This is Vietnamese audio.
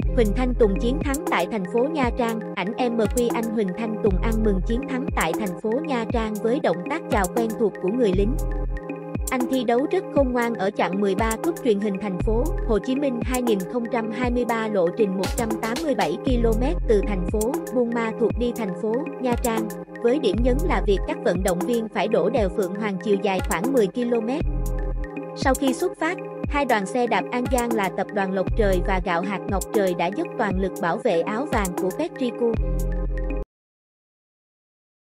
Huỳnh Thanh Tùng chiến thắng tại thành phố Nha Trang, ảnh MQ anh Huỳnh Thanh Tùng ăn mừng chiến thắng tại thành phố Nha Trang với động tác chào quen thuộc của người lính. Anh thi đấu rất khôn ngoan ở chặng 13 cúp truyền hình thành phố Hồ Chí Minh 2023 lộ trình 187 km từ thành phố Buôn Ma Thuột đi thành phố Nha Trang, với điểm nhấn là việc các vận động viên phải đổ đèo Phượng Hoàng chiều dài khoảng 10 km. Sau khi xuất phát, hai đoàn xe đạp An Giang là tập đoàn Lộc Trời và Gạo Hạt Ngọc Trời đã dốc toàn lực bảo vệ áo vàng của Petrico.